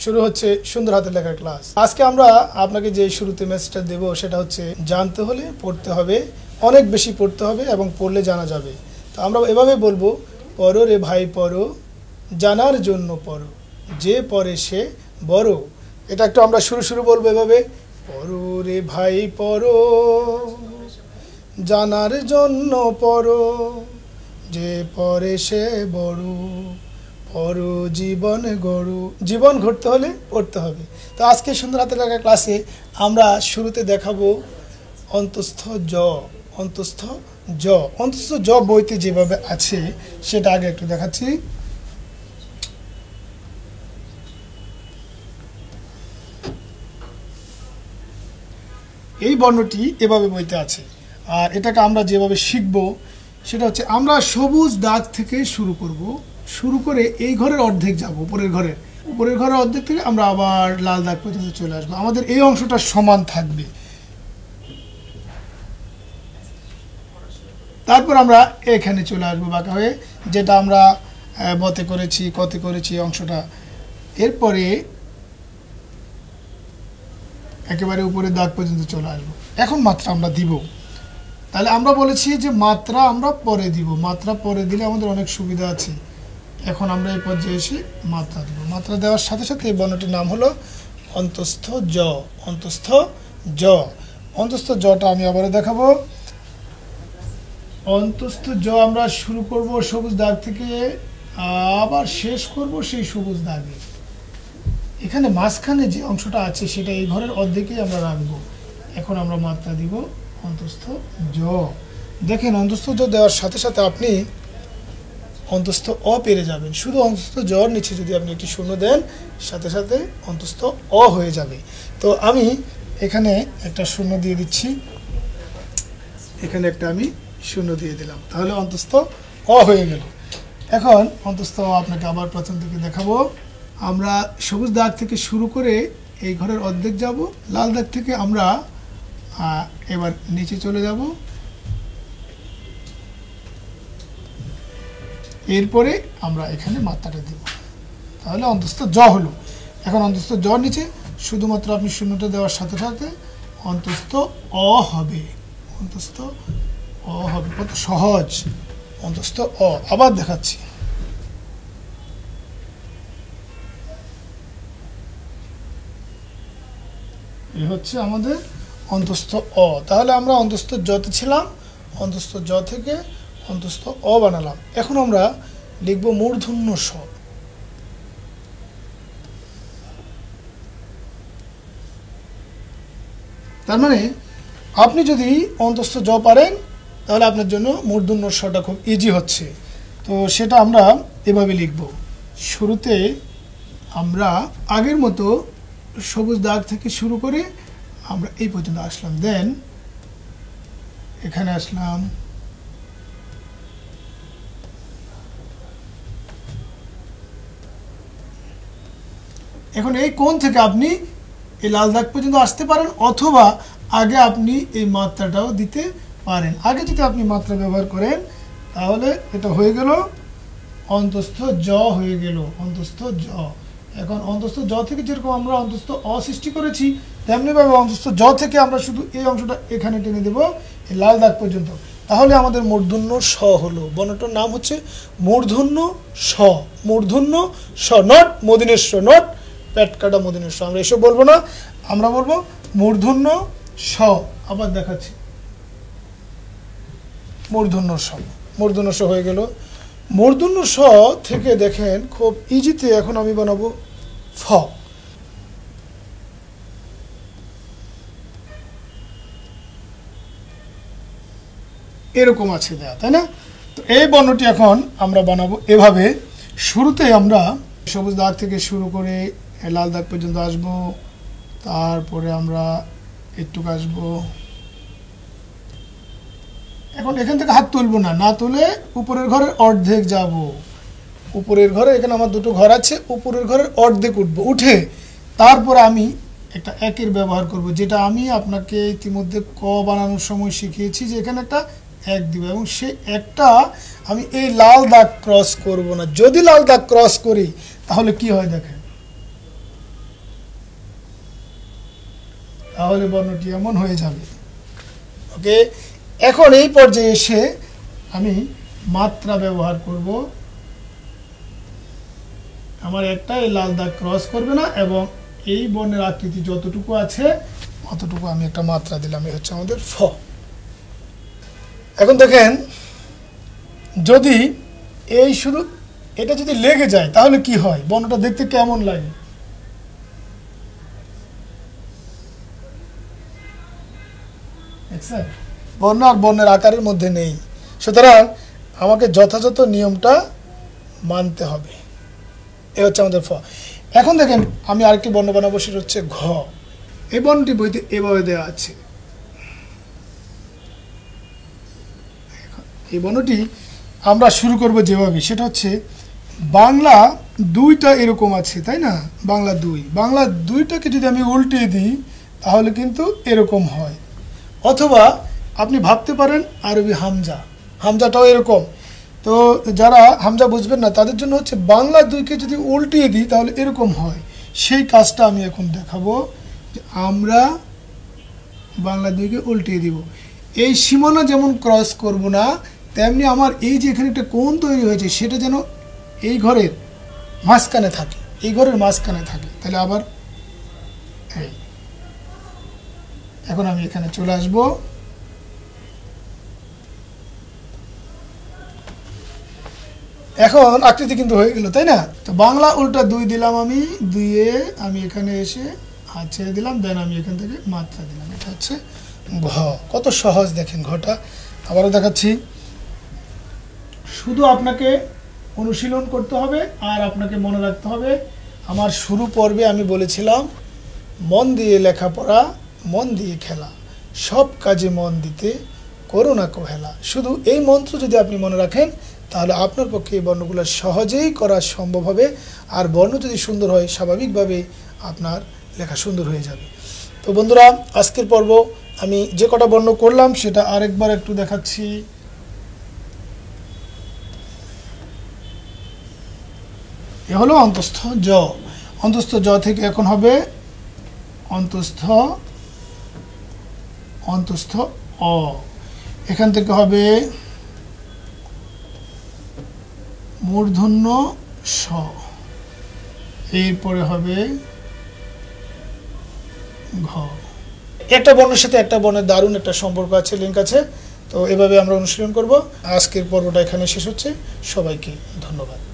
শুরু হচ্ছে সুন্দর হাতের লেখার ক্লাস। আজকে আমরা আপনাকে যে শুরুতে মেসেজটা দেব সেটা হচ্ছে জানতে হলে পড়তে হবে, অনেক বেশি পড়তে হবে এবং পড়লে জানা যাবে। তো আমরা এভাবে বলবো, পড়ো রে ভাই পড়ো, জানার জন্য পড়ো, যে পড়ে সে বড়। এটা একটু আমরা শুরু বলবো এভাবে, পড়ো রে ভাই পড়ো, জানার জন্য পড়ো, যে পড়ে সে বড়, পড়ো জীবন গড়ো। জীবন গড়তে হলে পড়তে হবে। তো আজকে সুন্দর হাতের লেখা ক্লাসে আমরা শুরুতে দেখাবো অন্তঃস্থ জ। অন্তঃস্থ জ, অন্তঃস্থ জ বইতে যেভাবে আছে সেটা আগে একটু দেখাচ্ছি। এই বর্ণটি এভাবে বইতে আছে, আর এটাকে আমরা যেভাবে শিখব সেটা হচ্ছে আমরা সবুজ দাগ থেকে শুরু করব, শুরু করে এই ঘরের অর্ধেক যাব, উপরের ঘরের অর্ধেক থেকে আমরা আবার লাল দাগ পর্যন্ত চলে আসবো। আমাদের এই অংশটা সমান থাকবে। তারপর আমরা এখানে চলে আসবো বাঁকা হয়ে, যেটা আমরা বতে করেছি, কতে করেছি অংশটা। এরপরে একেবারে উপরের দাগ পর্যন্ত চলে আসবো। এখন মাত্রা আমরা দিব। তাহলে আমরা বলেছি যে মাত্রা আমরা পরে দিব, মাত্রা পরে দিলে আমাদের অনেক সুবিধা আছে। এখন আমরা এই পর্যায়ে এসে মাত্রা দেব। মাত্রা দেওয়ার সাথে সাথে এই বর্ণটির নাম হলো অন্তঃস্থ জ। অন্তঃস্থ জ, অন্তঃস্থ জটা আমি আবারও দেখাবো। অন্তঃস্থ জ আমরা শুরু করব সবুজ দাগ থেকে, আবার শেষ করব সেই সবুজ দাগে। এখানে মাঝখানে যে অংশটা আছে সেটা এই ঘরের অর্ধেকেই আমরা রাখবো। এখন আমরা মাত্রা দিব অন্তঃস্থ জ। দেখেন, অন্তঃস্থ জ দেওয়ার সাথে সাথে আপনি অন্তঃস্থ অ পেরে যাবেন। শুধু অন্তঃস্থ জর নিচে যদি আপনি একটি শূন্য দেন, সাথে সাথে অন্তঃস্থ অ হয়ে যাবে। তো আমি এখানে একটা শূন্য দিয়ে দিচ্ছি, এখানে একটা আমি শূন্য দিয়ে দিলাম, তাহলে অন্তঃস্থ অ হয়ে গেল। এখন অন্তঃস্থ অ আপনাকে আবার প্রথম থেকে দেখাবো। আমরা সবুজ দাগ থেকে শুরু করে এই ঘরের অর্ধেক যাব, লাল দাগ থেকে আমরা এবার নিচে চলে যাব। এরপরে আমরা এখানে মাত্রাটা দেব, তাহলে অন্তঃস্থ জ হলো। এখন অন্তঃস্থ জ নিচে শুধুমাত্র আপনি শূন্যটা দেওয়ার সাথে সাথে অন্তঃস্থ অ হবে। অন্তঃস্থ অ হবে, কত সহজ। অন্তঃস্থ অ আবার দেখাচ্ছি। এই হচ্ছে আমাদের অন্তঃস্থ অ। তাহলে আমরা অন্তঃস্থ জতে ছিলাম, অন্তঃস্থ জ থেকে অন্তঃস্থ অ বানালাম। এখন আমরা লিখব মূর্ধন্য স। তার মানে আপনি যদি অন্তঃস্থ জ পারেন তাহলে আপনার জন্য মূর্ধন্য সটা খুব ইজি হচ্ছে। তো সেটা আমরা এভাবে লিখব। শুরুতে আমরা আগের মতো সবুজ দাগ থেকে শুরু করে আমরা এই পর্যন্ত আসলাম, দেন এখানে আসলাম, এখন এই কোণ থেকে আপনি এই লাল দাগ পর্যন্ত আসতে পারেন, অথবা আগে আপনি এই মাত্রাটাও দিতে পারেন। আগে যদি আপনি মাত্রা ব্যবহার করেন তাহলে এটা হয়ে গেল অন্তঃস্থ জ হয়ে গেল, অন্তঃস্থ জ। এখন অন্তঃস্থ জ থেকে যেরকম আমরা অন্তঃস্থ অ সৃষ্টি করেছি, তেমনিভাবে অন্তঃস্থ জ থেকে আমরা শুধু এই অংশটা এখানে টেনে দেব এই লাল দাগ পর্যন্ত, তাহলে আমাদের মূর্ধন্য স হলো। বর্ণটার নাম হচ্ছে মূর্ধন্য স। মূর্ধন্য স, নট মদিনেশ্বর, নট পেট কাটা মদিনেশ্বর। আমরা এসব বলবো না, আমরা বলবো মূর্ধন্য স। আবার দেখাচ্ছি, মূর্ধন্য স। মূর্ধন্য স হয়ে গেল। মূর্ধন্য স থেকে দেখেন খুব ইজিতে এখন আমি বানাবো ফ। এরকম আছে দেয়া, তাই না? তো এই বর্ণটি এখন আমরা বানাবো এভাবে। শুরুতে আমরা সবুজ দাগ থেকে শুরু করে লাল দাগ পর্যন্ত আসব, তারপরে আমরা একটুকু আসব। এখন এখান থেকে হাত তুলবো না, না তুলে উপরের ঘরের অর্ধেক যাব। উপরের ঘরে এখানে আমার দুটো ঘর আছে, উপরের ঘরের অর্ধেক উঠবো, উঠে তারপরে আমি একটা একের ব্যবহার করব, যেটা আমি আপনাকে ইতিমধ্যে ক বানানোর সময় শিখিয়েছি, যে এখানে একটা এক দিব এবং সেই একটা আমি এই লাল দাগ ক্রস করব না। যদি লাল দাগ ক্রস করি তাহলে কি হয় দেখেন, তাহলে বর্ণটি এমন হয়ে যাবে। ওকে, এখন এই পর্যায়ে এসে আমি মাত্রা ব্যবহার করব। আমার একটা এই লাল দাগ ক্রস করবে না, এবং এই বর্ণের আকৃতি যতটুকু আছে অতটুকু আমি একটা মাত্রা দিলাম। এই হচ্ছে আমাদের ফ। এখন দেখেন, যদি এই শুধু এটা যদি লেগে যায় তাহলে কি হয়, বর্ণটা দেখতে কেমন লাগে? বর্ণ আর বর্ণের আকারের মধ্যে নেই, সুতরাং আমাকে যথাযথ নিয়মটা মানতে হবে। এ হচ্ছে আমাদের ফ। এখন দেখেন, আমি আরেকটি বর্ণ বানাবো, সেটা হচ্ছে ঘ। এই বর্ণটি বইতে এভাবে দেওয়া আছে। এই বর্ণটি আমরা শুরু করব যেভাবে, সেটা হচ্ছে বাংলা দুইটা এরকম আছে, তাই না? বাংলা দুই, বাংলা দুইটাকে যদি আমি উল্টিয়ে দিই তাহলে কিন্তু এরকম হয়। অথবা আপনি ভাবতে পারেন আরবি হামজা, হামজাটাও এরকম। তো যারা হামজা বুঝবেন না তাদের জন্য হচ্ছে বাংলা দুইকে যদি উল্টিয়ে দিই তাহলে এরকম হয়। সেই কাজটা আমি এখন দেখাবো, যে আমরা বাংলা দুইকে উল্টিয়ে দিব। এই সীমানা যেমন ক্রস করব না, তেমনি আমার এই যে এখানে একটা কোণ তৈরি হয়েছে সেটা যেন এই ঘরের মাঝখানে থাকে, এই ঘরের মাঝখানে থাকে। তাহলে আবার এই, এখন আমি এখানে চলে আসব। এখন আকৃতি কিন্তু হয়ে গেল, তাই না? তো বাংলা উল্টা দুই দিলাম, আমি দুইয়ে আমি এখানে এসে হাত ছেড়ে দিলাম, দেন আমি এখান থেকে মাত্রা দিলাম। এটা হচ্ছে ঘ। কত সহজ দেখেন ঘটা। আবারও দেখাচ্ছি, শুধু আপনাকে অনুশীলন করতে হবে আর আপনাকে মনে রাখতে হবে। আমার শুরু পর্বে আমি বলেছিলাম, মন দিয়ে লেখাপড়া, মন দিয়ে খেলা, সব কাজে মন দিতে করো না কোহেলা। শুধু এই মন্ত্র যদি আপনি মনে রাখেন তাহলে আপনার পক্ষে এই বর্ণগুলো সহজেই করা সম্ভব হবে। আর বর্ণ যদি সুন্দর হয়, স্বাভাবিকভাবে আপনার লেখা সুন্দর হয়ে যাবে। তো বন্ধুরা, আজকের পর্ব আমি যে কটা বর্ণ করলাম সেটা আরেকবার একটু দেখাচ্ছি। এ হলো অন্তস্থ জ। অন্তস্থ জ থেকে এখন হবে অন্তস্থ অন্তস্থ অ। এখান থেকে হবে মূর্ধন্য স, এরপরে হবে ঘ। একটা বর্ণের সাথে একটা বর্ণের দারুণ একটা সম্পর্ক আছে, লিঙ্ক আছে। তো এভাবে আমরা অনুশীলন করব। আজকের পর্বটা এখানে শেষ হচ্ছে। সবাইকে ধন্যবাদ।